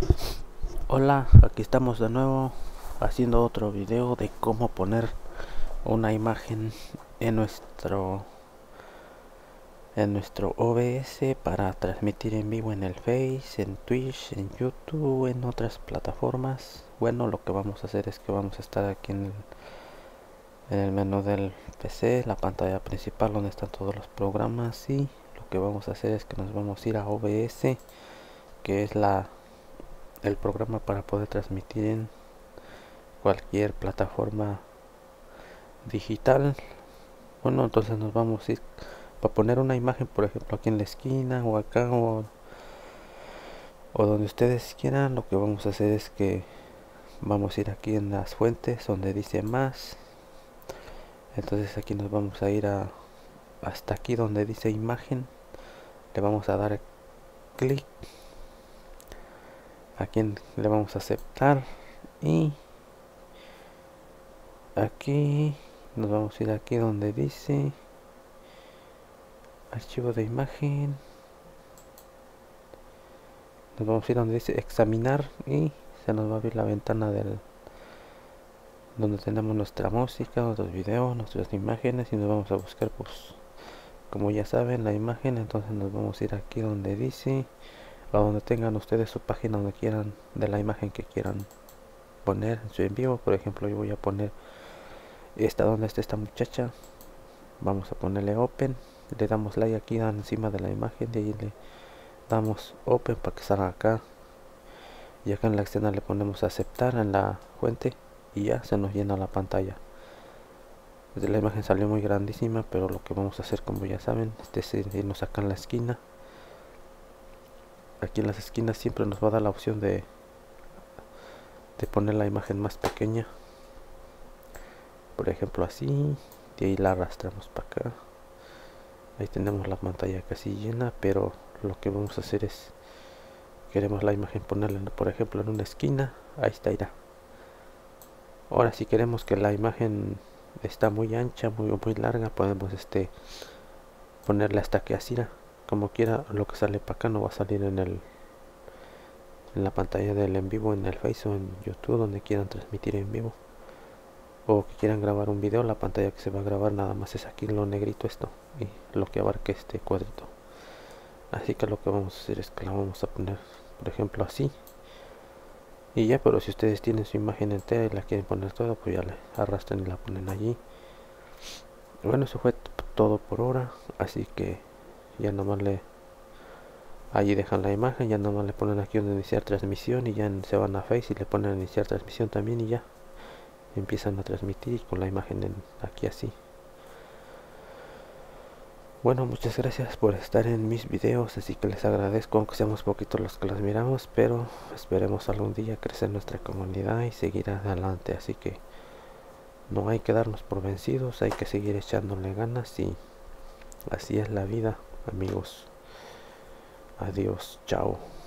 Hola, aquí estamos de nuevo haciendo otro video de cómo poner una imagen en nuestro OBS para transmitir en vivo en el Face, en Twitch, en YouTube, en otras plataformas. Bueno, lo que vamos a hacer es que vamos a estar aquí en el menú del PC, la pantalla principal donde están todos los programas, y lo que vamos a hacer es que nos vamos a ir a OBS, que es el programa para poder transmitir en cualquier plataforma digital. Bueno, entonces nos vamos a ir para poner una imagen, por ejemplo aquí en la esquina o acá o donde ustedes quieran. Lo que vamos a hacer es que vamos a ir aquí en las fuentes donde dice más. Entonces aquí nos vamos a ir hasta aquí donde dice imagen. Le vamos a dar clic, aquí le vamos a aceptar, y aquí nos vamos a ir aquí donde dice archivo de imagen. Nos vamos a ir donde dice examinar y se nos va a abrir la ventana donde tenemos nuestra música, nuestros videos, nuestras imágenes, y nos vamos a buscar, pues como ya saben, la imagen. Entonces nos vamos a ir aquí donde dice, o donde tengan ustedes su página donde quieran, de la imagen que quieran poner en su en vivo. Por ejemplo, yo voy a poner esta donde está esta muchacha. Vamos a ponerle open, le damos like aquí encima de la imagen, de ahí le damos open para que salga acá, y acá en la escena le ponemos aceptar en la fuente y ya se nos llena la pantalla. La imagen salió muy grandísima, pero lo que vamos a hacer, como ya saben, es irnos acá en la esquina. Aquí en las esquinas siempre nos va a dar la opción de poner la imagen más pequeña, por ejemplo así, de ahí la arrastramos para acá. Ahí tenemos la pantalla casi llena, pero lo que vamos a hacer es, queremos la imagen ponerla por ejemplo en una esquina. Ahí está, irá. Ahora si queremos que la imagen está muy ancha, muy larga, podemos ponerle hasta que así, como quiera. Lo que sale para acá no va a salir en la pantalla del en vivo, en el Face o en YouTube, donde quieran transmitir en vivo, o que quieran grabar un video. La pantalla que se va a grabar nada más es aquí, lo negrito esto, y lo que abarque este cuadrito. Así que lo que vamos a hacer es que la vamos a poner por ejemplo así, y ya. Pero si ustedes tienen su imagen entera y la quieren poner toda, pues ya le arrastran y la ponen allí. Bueno, eso fue todo por ahora, así que ya nomás allí dejan la imagen, ya nomás le ponen aquí donde iniciar transmisión, y ya se van a Face y le ponen iniciar transmisión también, y ya empiezan a transmitir con la imagen aquí así. Bueno, muchas gracias por estar en mis videos, así que les agradezco, aunque seamos poquitos los que los miramos, pero esperemos algún día crecer nuestra comunidad y seguir adelante. Así que no hay que darnos por vencidos, hay que seguir echándole ganas, y así es la vida, amigos. Adiós, chao.